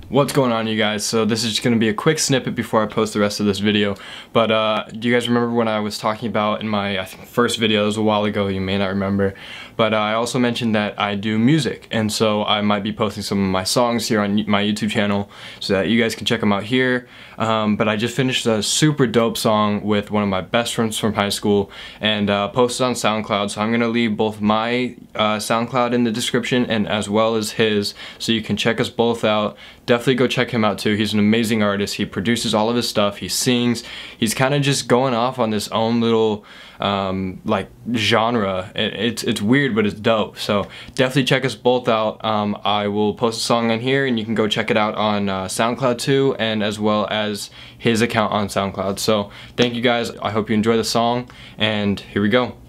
What's going on, you guys? So this is just going to be a quick snippet before I post the rest of this video. But do you guys remember when I was talking about in my, I think, first video? It was a while ago, you may not remember. But I also mentioned that I do music, and so I might be posting some of my songs here on my YouTube channel so that you guys can check them out here. But I just finished a super dope song with one of my best friends from high school and posted on SoundCloud. So I'm going to leave both my SoundCloud in the description and as well as his, so you can check us both out. Definitely go check him out too. He's an amazing artist. He produces all of his stuff. He sings. He's kind of just going off on this own little like genre. It's weird, but it's dope. So definitely check us both out. I will post a song on here and you can go check it out on SoundCloud too, and as well as his account on SoundCloud. So thank you guys. I hope you enjoy the song, and here we go.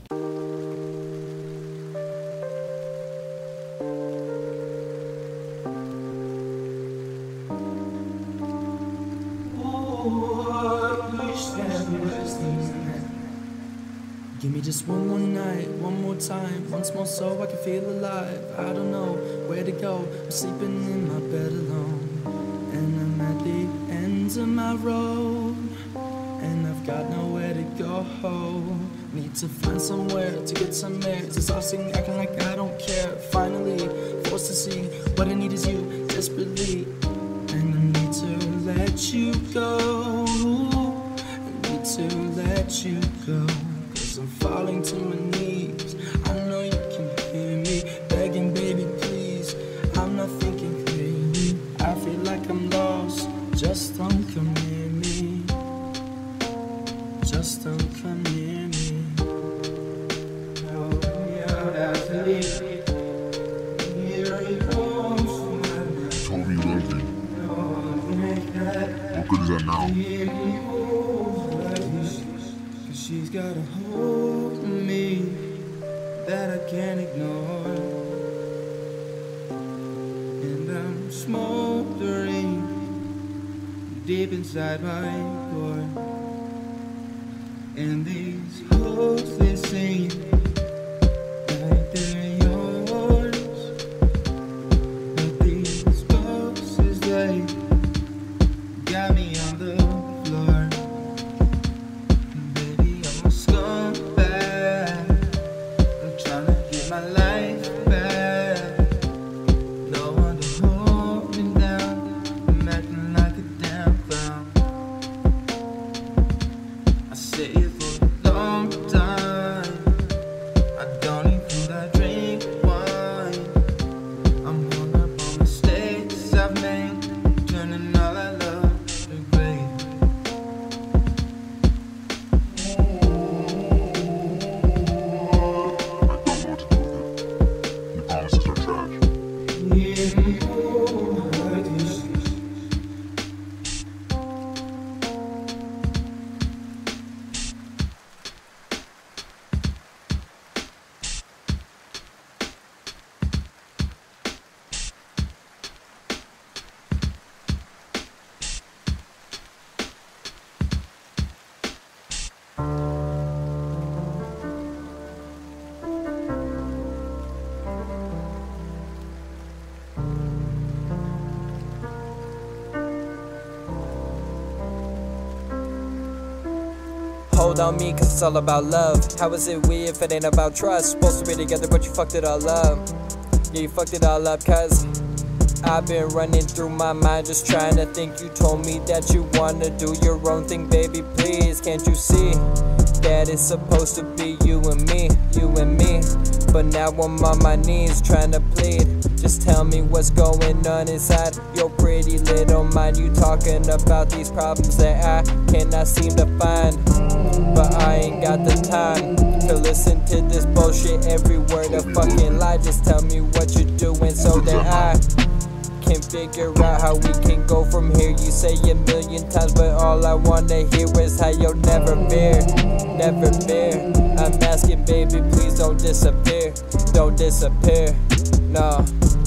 Give me just one more night, one more time, once more so I can feel alive. I don't know where to go, I'm sleeping in my bed alone, and I'm at the ends of my road, and I've got nowhere to go. Need to find somewhere to get some air. It's exhausting, acting like I don't care. Finally, forced to see what I need is you, desperately, and I need to let you go. I need to let you go. I'm falling to my knees. I know you can hear me begging, baby, please. I'm not thinking clearly. I feel like I'm lost. Just don't come near me. Just don't come near me. Told me you loved me. How good is that now? She's got a hold of me that I can't ignore, and I'm smoldering deep inside my core, and these hopes they seem like they're yours, but these pulses they got me on the floor. Hold on me, cause it's all about love. How is it we if it ain't about trust? Supposed to be together, but you fucked it all up. Yeah, you fucked it all up, cause I've been running through my mind just trying to think. You told me that you wanna do your own thing, baby, please. Can't you see that it's supposed to be you and me, you and me? But now I'm on my knees trying to plead. Just tell me what's going on inside your pretty little mind. You talking about these problems that I cannot seem to find, but I ain't got the time to listen to this bullshit. Every word a fucking lie. Just tell me what you're doing so that I can figure out how we can go from here. You say a million times, but all I wanna hear is how you'll never fear, never fear. I'm asking, baby, please don't disappear, don't disappear, no.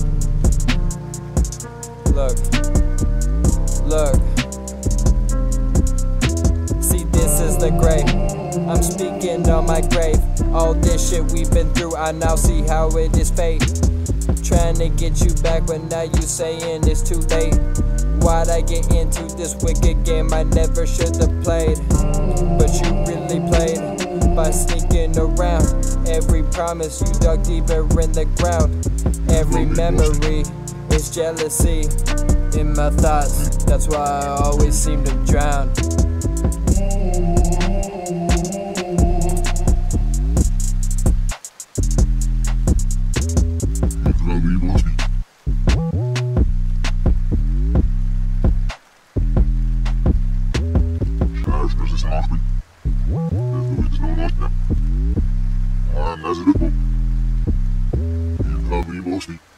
Look, look. See, this is the grave. I'm speaking on my grave. All this shit we've been through, I now see how it is fate. Trying to get you back, but now you saying it's too late. Why'd I get into this wicked game I never should've played? But you really played by sneaking around. Every promise you dug deeper in the ground. Every memory is jealousy in my thoughts. That's why I always seem to drown. You